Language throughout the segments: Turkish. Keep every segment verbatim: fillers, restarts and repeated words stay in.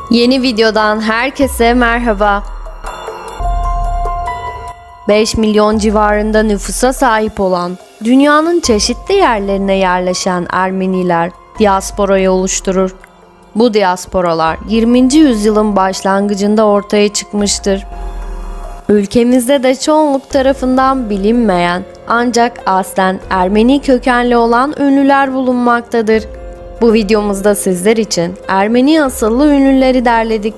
Yeni videodan herkese merhaba. beş milyon civarında nüfusa sahip olan, dünyanın çeşitli yerlerine yerleşen Ermeniler diasporayı oluşturur. Bu diasporalar yirminci yüzyılın başlangıcında ortaya çıkmıştır. Ülkemizde de çoğunluk tarafından bilinmeyen ancak aslen Ermeni kökenli olan ünlüler bulunmaktadır. Bu videomuzda sizler için Ermeni asıllı ünlüleri derledik.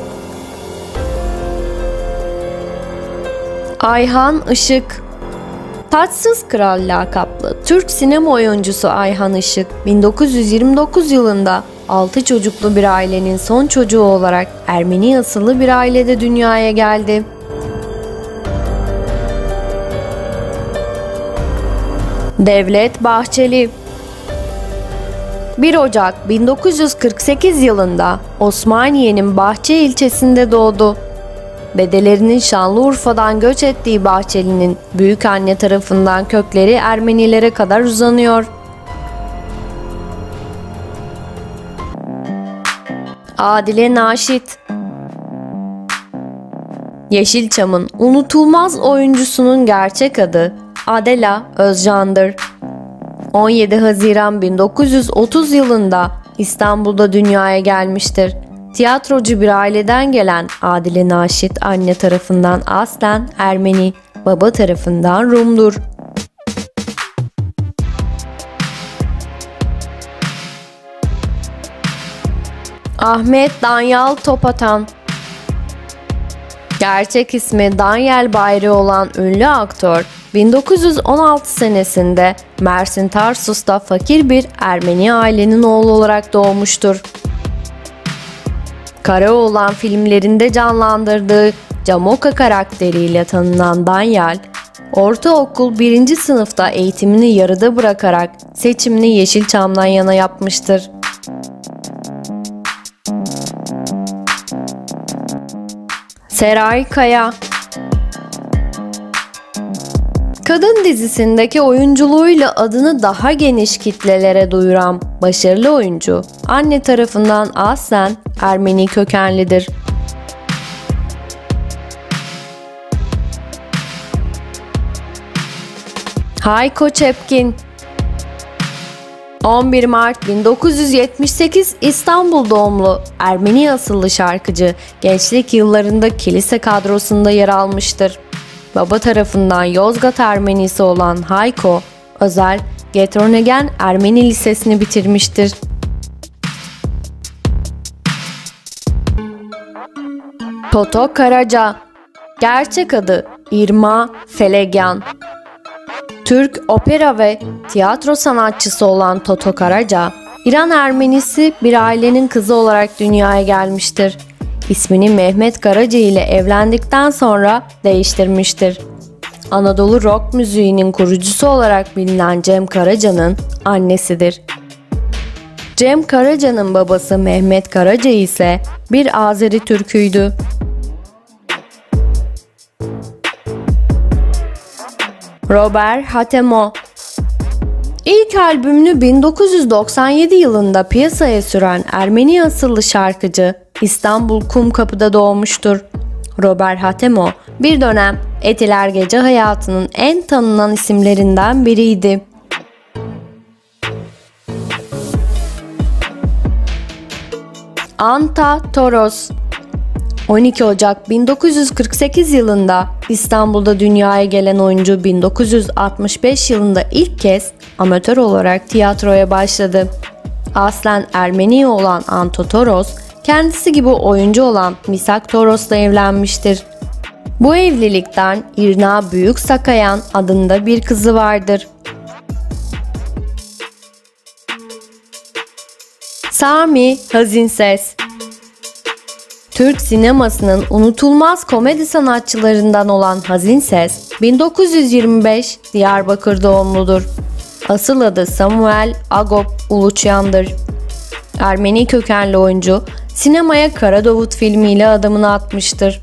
Ayhan Işık. Taçsız Kral lakaplı Türk sinema oyuncusu Ayhan Işık, bin dokuz yüz yirmi dokuz yılında altı çocuklu bir ailenin son çocuğu olarak Ermeni asıllı bir ailede dünyaya geldi. Devlet Bahçeli. bir Ocak bin dokuz yüz kırk sekiz yılında Osmaniye'nin Bahçe ilçesinde doğdu. Dedelerinin Şanlıurfa'dan göç ettiği Bahçeli'nin büyükanne tarafından kökleri Ermenilere kadar uzanıyor. Adile Naşit. Yeşilçam'ın unutulmaz oyuncusunun gerçek adı Adela Özcan'dır. on yedi Haziran bin dokuz yüz otuz yılında İstanbul'da dünyaya gelmiştir. Tiyatrocu bir aileden gelen Adile Naşit anne tarafından aslen Ermeni, baba tarafından Rum'dur. Ahmet Danyal Topatan. Gerçek ismi Danyal Bayri olan ünlü aktör, bin dokuz yüz on altı senesinde Mersin Tarsus'ta fakir bir Ermeni ailenin oğlu olarak doğmuştur. Karaoğlan filmlerinde canlandırdığı Camoka karakteriyle tanınan Danyal, ortaokul birinci sınıfta eğitimini yarıda bırakarak seçimini Yeşilçam'dan yana yapmıştır. Seray Kaya. Kadın dizisindeki oyunculuğuyla adını daha geniş kitlelere duyuran başarılı oyuncu, anne tarafından aslen Ermeni kökenlidir. Hayko Cepkin. on bir Mart bin dokuz yüz yetmiş sekiz İstanbul doğumlu Ermeni asıllı şarkıcı, gençlik yıllarında kilise kadrosunda yer almıştır. Baba tarafından Yozgat Ermenisi olan Hayko, özel Getronegen Ermeni Lisesi'ni bitirmiştir. Toto Karaca. Gerçek adı İrma Felegyan. Türk opera ve tiyatro sanatçısı olan Toto Karaca, İran Ermenisi bir ailenin kızı olarak dünyaya gelmiştir. İsmini Mehmet Karaca ile evlendikten sonra değiştirmiştir. Anadolu rock müziğinin kurucusu olarak bilinen Cem Karaca'nın annesidir. Cem Karaca'nın babası Mehmet Karaca ise bir Azeri Türküydü. Robert Hatemo. İlk albümünü bin dokuz yüz doksan yedi yılında piyasaya süren Ermeni asıllı şarkıcı İstanbul Kumkapı'da doğmuştur. Robert Hatemo bir dönem Etiler gece hayatının en tanınan isimlerinden biriydi. Anta Toros. on iki Ocak bin dokuz yüz kırk sekiz yılında İstanbul'da dünyaya gelen oyuncu, bin dokuz yüz altmış beş yılında ilk kez amatör olarak tiyatroya başladı. Aslen Ermeni olan Anta Toros, kendisi gibi oyuncu olan Misak Toros'la evlenmiştir. Bu evlilikten İrna Büyük Sakayan adında bir kızı vardır. Sami Hazinses. Türk sinemasının unutulmaz komedi sanatçılarından olan Hazinses, bin dokuz yüz yirmi beş Diyarbakır doğumludur. Asıl adı Samuel Agop Uluçyan'dır. Ermeni kökenli oyuncu, sinemaya Kara Davut filmiyle adımını atmıştır.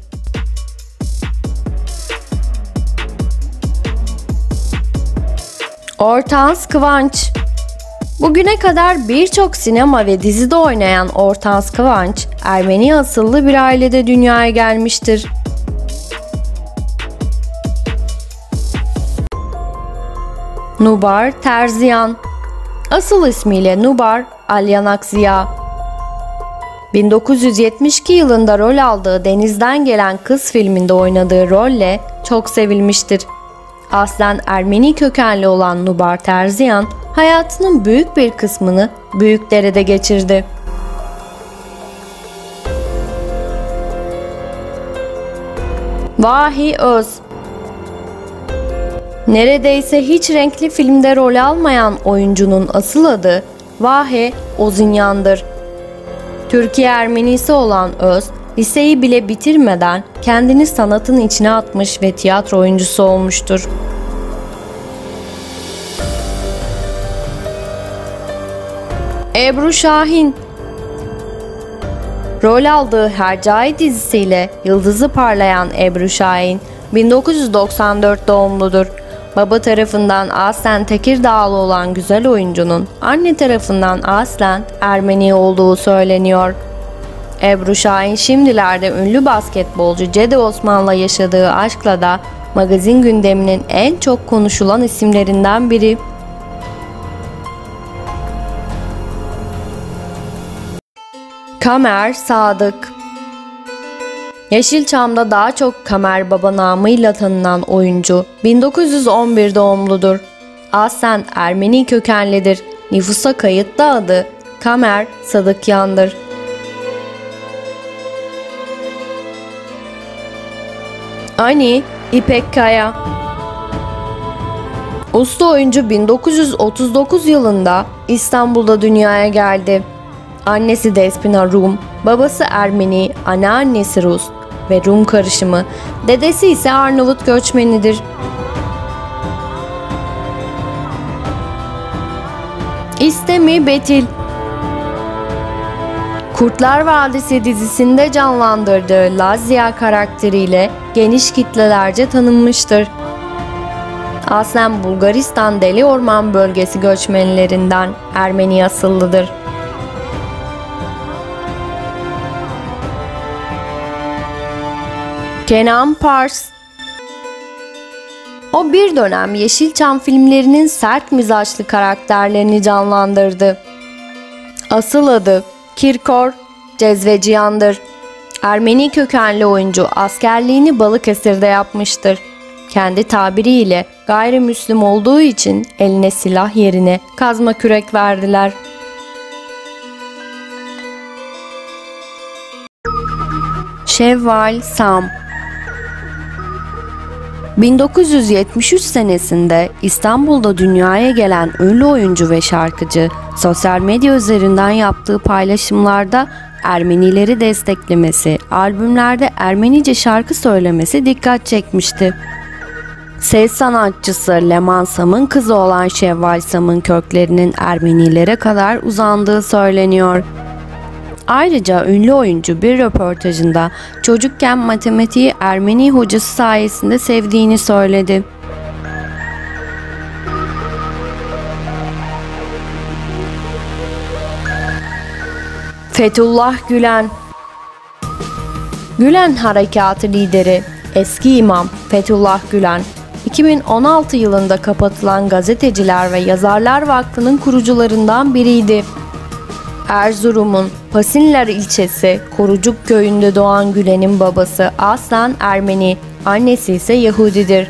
Ortans Kıvanç. Bugüne kadar birçok sinema ve dizide oynayan Ortans Kıvanç, Ermeni asıllı bir ailede dünyaya gelmiştir. Nubar Terziyan, asıl ismiyle Nubar Alyanakziya. bin dokuz yüz yetmiş iki yılında rol aldığı Denizden Gelen Kız filminde oynadığı rolle çok sevilmiştir. Aslen Ermeni kökenli olan Nubar Terziyan, hayatının büyük bir kısmını Büyükdere'de geçirdi. Vahi Öz, neredeyse hiç renkli filmde rol almayan oyuncunun asıl adı Vahe Ozinyan'dır. Türkiye Ermenisi olan Öz, liseyi bile bitirmeden kendini sanatın içine atmış ve tiyatro oyuncusu olmuştur. Ebru Şahin, rol aldığı Hercai dizisiyle yıldızı parlayan Ebru Şahin, bin dokuz yüz doksan dört doğumludur. Baba tarafından aslen Tekirdağlı olan güzel oyuncunun anne tarafından aslen Ermeni olduğu söyleniyor. Ebru Şahin şimdilerde ünlü basketbolcu Cedi Osman'la yaşadığı aşkla da magazin gündeminin en çok konuşulan isimlerinden biri. Kamer Sadık, Yeşilçam'da daha çok Kamer Baba namıyla tanınan oyuncu, bin dokuz yüz on bir doğumludur. Aslen Ermeni kökenlidir. Nüfusa kayıtlı adı Kamer Sadıkyan'dır. Ani İpek Kaya, usta oyuncu bin dokuz yüz otuz dokuz yılında İstanbul'da dünyaya geldi. Annesi Despina Rum, babası Ermeni, anneannesi Rus ve Rum karışımı, dedesi ise Arnavut göçmenidir. İstemi Betil, Kurtlar Vadisi dizisinde canlandırdığı Lazia karakteriyle geniş kitlelerce tanınmıştır. Aslen Bulgaristan Deli Orman bölgesi göçmenlerinden, Ermeni asıllıdır. Kenan Pars, o bir dönem Yeşilçam filmlerinin sert mizaçlı karakterlerini canlandırdı. Asıl adı Kirkor Cezveciyan'dır. Ermeni kökenli oyuncu askerliğini Balıkesir'de yapmıştır. Kendi tabiriyle gayrimüslim olduğu için eline silah yerine kazma kürek verdiler. Şevval Sam, bin dokuz yüz yetmiş üç senesinde İstanbul'da dünyaya gelen ünlü oyuncu ve şarkıcı, sosyal medya üzerinden yaptığı paylaşımlarda Ermenileri desteklemesi, albümlerde Ermenice şarkı söylemesi dikkat çekmişti. Ses sanatçısı Leman Sam'ın kızı olan Şevval Sam'ın köklerinin Ermenilere kadar uzandığı söyleniyor. Ayrıca ünlü oyuncu bir röportajında çocukken matematiği Ermeni hocası sayesinde sevdiğini söyledi. Fethullah Gülen, Gülen Harekatı lideri, eski imam Fethullah Gülen, iki bin on altı yılında kapatılan Gazeteciler ve Yazarlar Vakfı'nın kurucularından biriydi. Erzurum'un Pasinler ilçesi Korucuk köyünde doğan Gülen'in babası aslen Ermeni, annesi ise Yahudidir.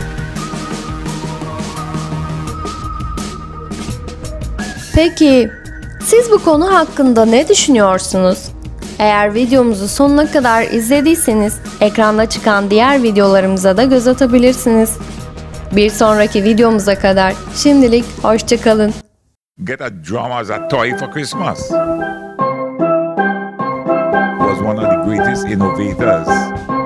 Peki, siz bu konu hakkında ne düşünüyorsunuz? Eğer videomuzu sonuna kadar izlediyseniz ekranda çıkan diğer videolarımıza da göz atabilirsiniz. Bir sonraki videomuza kadar şimdilik hoşça kalın. Get a drum as a toy for Christmas. Was one of the greatest innovators